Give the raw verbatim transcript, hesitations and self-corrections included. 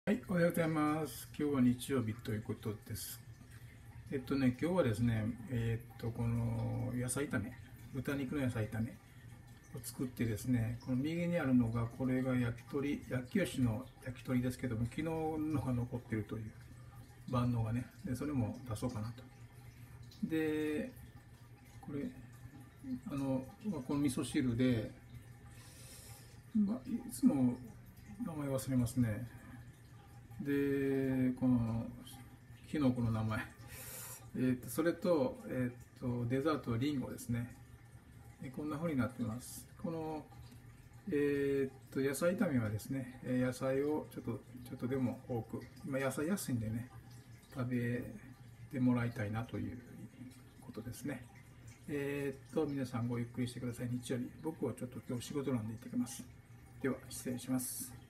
はい、おはようございます。今日は日曜日ということです。えっとね、今日はですね、えっと、この野菜炒め、豚肉の野菜炒めを作ってですね、この右にあるのが、これが焼き鳥、焼き吉の焼き鳥ですけども、昨日のが残っているという万能がね、でそれも出そうかなと。で、これ、あの、この味噌汁で、まいつも名前忘れますね。で、このキノコの名前、えー、とそれと,、えー、とデザートはリンゴですね。こんな風になってます。この、えー、と野菜炒めはですね、野菜をちょっとちょっとでも多く、今野菜安いんでね、食べてもらいたいなということですね。えー、と皆さんごゆっくりしてください。日曜日、僕はちょっと今日仕事なんで行ってきます。では失礼します。